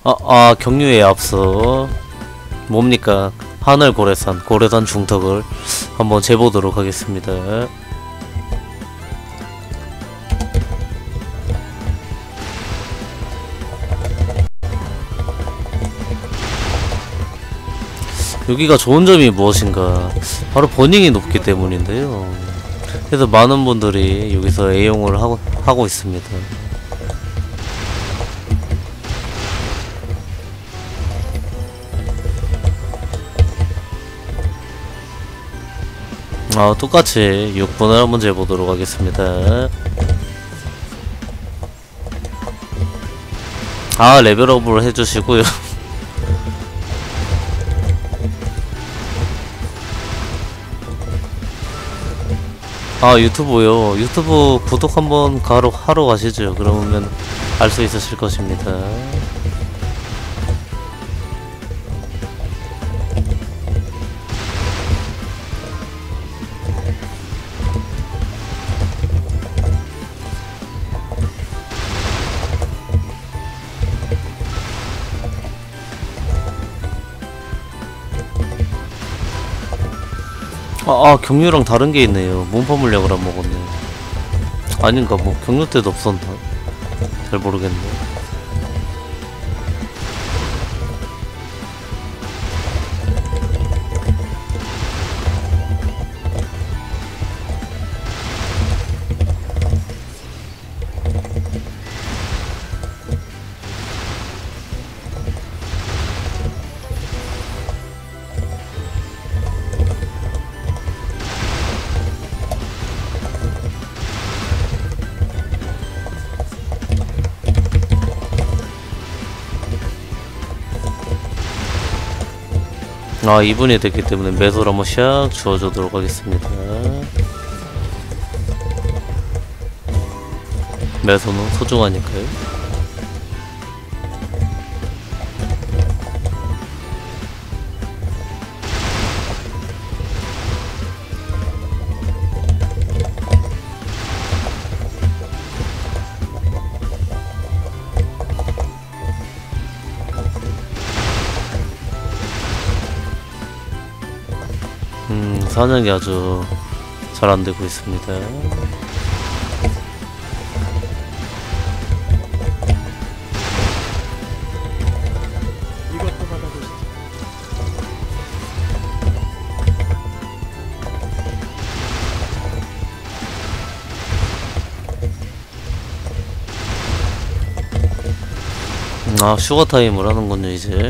경유에 앞서 뭡니까? 하늘 고래산 중턱을 한번 재보도록 하겠습니다. 여기가 좋은 점이 무엇인가? 바로 버닝이 높기 때문인데요. 그래서 많은 분들이 여기서 애용을 하고 있습니다. 똑같이 6분을 한번 재보도록 하겠습니다. 레벨업을 해주시고요. 유튜브요. 유튜브 구독 한번 하러 가시죠. 그러면 알 수 있으실 것입니다. 경유랑 다른 게 있네요. 문파 물약을 안 먹었네. 아닌가, 뭐 경유 때도 없었나? 잘 모르겠네. 아, 2분이 됐기 때문에 매소를 한번 샥 주워주도록 하겠습니다. 매소는 소중하니까요. 사냥이 아주 잘 안되고 있습니다. 이것도 받아보시죠. 슈가타임을 하는군요 이제.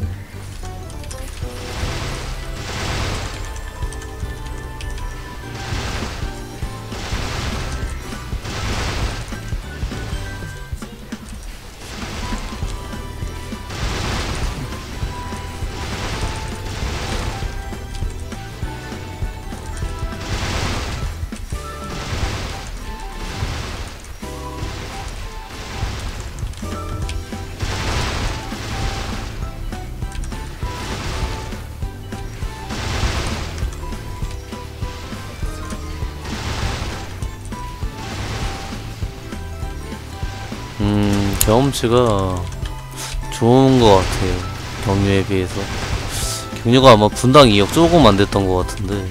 경험치가 좋은 것 같아요. 경유에 비해서. 경유가 아마 분당 2억 조금 안 됐던 것 같은데.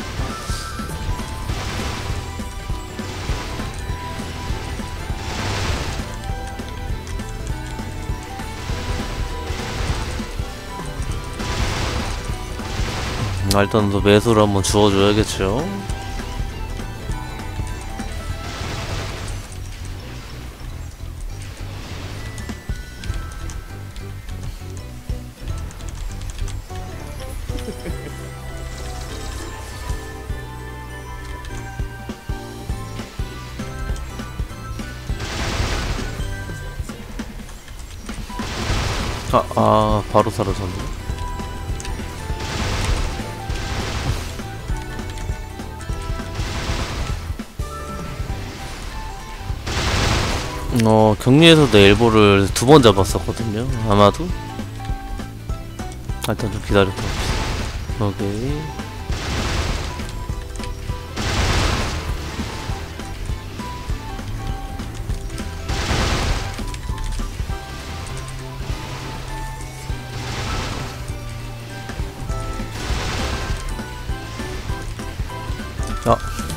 일단 또 매수를 한번 주워줘야겠죠. 바로 사라졌네. 경리에서도 엘보를 2번 잡았었거든요. 아마도. 일단 좀 기다렸다 봅시다. 오케이. 아,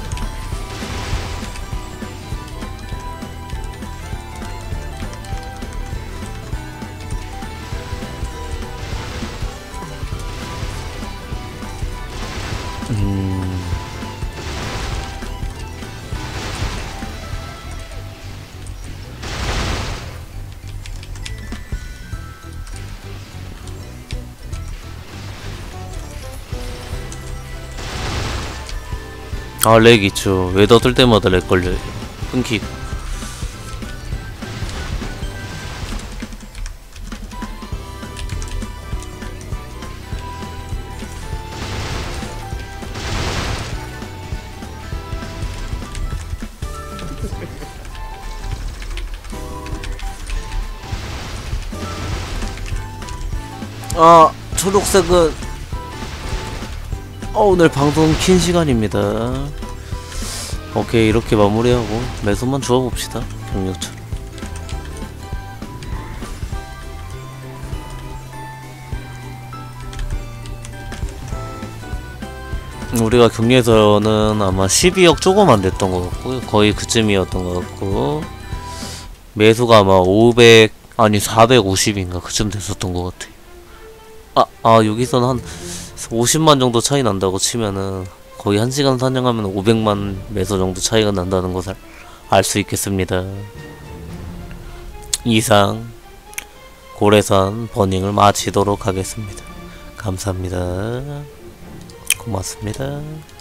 렉 있죠. 웨더 뜰 때마다 렉 걸려요. 끊기. 아, 초록색은 오늘 방송 킨 시간입니다. 오케이, 이렇게 마무리하고 매소만 주워봅시다. 경력처럼. 우리가 경리에서는 아마 12억 조금 안 됐던 것 같고요. 거의 그쯤이었던 것 같고, 매수가 아마 500 아니 450인가 그쯤 됐었던 것 같아. 여기서는 한 50만 정도 차이 난다고 치면은 거의 1시간 사냥하면 500만 매소 정도 차이가 난다는 것을 알 수 있겠습니다. 이상 고래산 버닝을 마치도록 하겠습니다. 감사합니다. 고맙습니다.